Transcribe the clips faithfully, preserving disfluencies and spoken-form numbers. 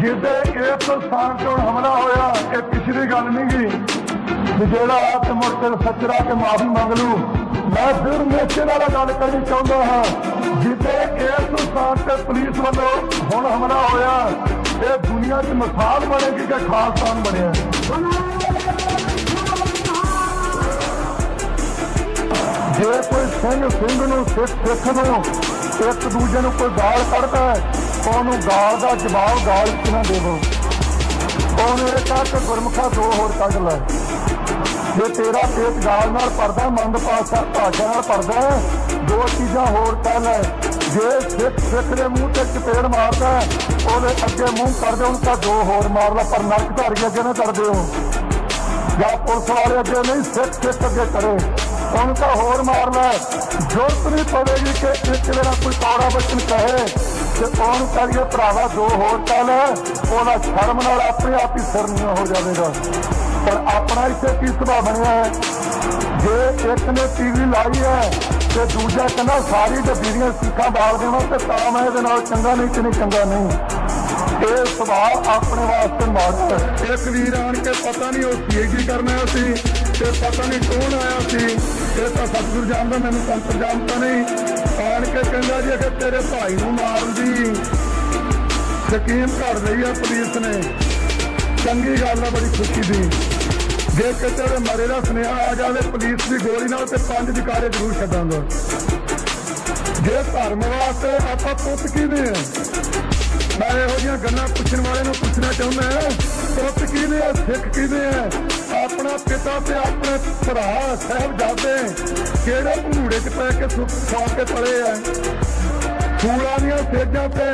जिदे इस स्थान से हमला होया ये पिछली गल नहीं गई भी जेड़ा आके मुड़ के सचरा के माफी मंग लू। मैं फिर मेचे वाला गल करनी चाहता हाँ जिदे इस स्थान से पुलिस वालों हुण हमला होया ये दुनिया च मिसाल बनेगी कि खालिस्तान बने। जे कोई सिंह सिंह नूं सिख सिख नूं एक दूजे नूं कोई गाल कढ़दा है ਉਹਨੂੰ गाल का जवाब गाल च ना देवो। ਉਹਨੂੰ ਇਹ कह के गुरमुखा दो होर कढ़ लै जे तेरा पेट गाल नाल भरदा मंद भाषा भाषा नाल भरदा दो चीज़ां होर कह लै। जे सिख सिख के मूँह से चपेड़ मारदा ਉਹਦੇ अगे मूँह कर दे उनका दो होर मार ला पर नरक धारी अगे ना कर दे या पुलिस वाले अगे नहीं सिख सिख अगे करे उनका होर मार लै। जरूरत नहीं पड़ेगी कि एक मेरा कोई कौड़ा बचन कहे कि कौन करिए भरावा दो होर कह लै वह शर्म नाल अपने आप ही सिर नहीं हो जाएगा। पर अपना इतने की सुभाव बनया है जे एक ने टीवी लाई है तो दूजा कहना सारी डबीरियां सीखा बाल देना तो मैं ये चंगा नहीं कि नहीं चंगा नहीं। ये सुभाव अपने वास्ते माड़ा है। एक वीर आन के पता नहीं वो पीएचडी करना सी ते पता नहीं कौन आया सी ये तो सतगुरु जानता मैंने संत जानता नहीं आन के कहना जी अगर तेरे भाई नूं मारन दी स्कीम कर रही है पुलिस ने चंगी गल है बड़ी खुशी थी। जे किसी मरे का सुनेहा आ जाए पुलिस की गोली नाल ते पंज अधिकारी जरूर छड्डांगा। जे धर्म वास्ते आप पुत किने मैं यहो गल्लां पुछण वाले नूं पुछना चाहुंदा पुत किने सिख किने अपना पिता ते अपने भरा साहिबजादे किहड़े भूड़े च पै के सौ के पले है सूलां दीयां सेजां ते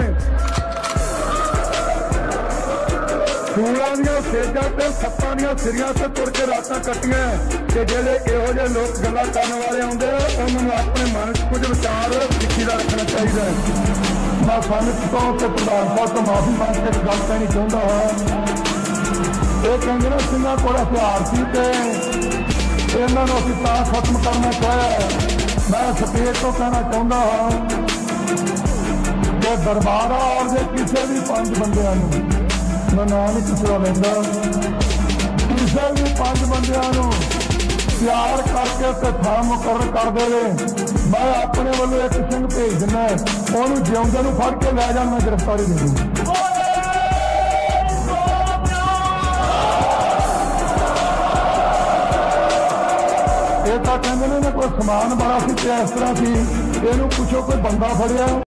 सूलां दीयां सेजां ते सप्पां दीयां सिरियां ते तुर के रातां कट्टियां ते जेहड़े इहो जिहे लोग गल्लां करन वाले आउंदे उन्हां नूं अपने मन च कुछ विचार सिੱਖੀ ਦਾ रखना चाहिए। मैं संगत तो प्रधान साहब तो माफी मांग के गल कहनी चाहता हाँ ये कहते ना सिंह को हथियार सी इन्हों अभी तां खत्म करना चाहे। मैं स्टेज तो कहना चाहता हाँ कि दरबार और जे किसी भी पांच बंदियां मैं नाम नहीं किसी का लेंदा किसी भी पांच बंदियां प्यार करके तो थां मुकर्रर कर दे मैं अपने वालों एक सिंह भेज दिना उन्होंने जिउंदे नूं फड़ के लै जाण मैं गिरफ्तारी दे दूँ। ये तो कहते ने कोई समान बड़ा सी इस तरह थी इनू पूछो कोई बंदा फड़िया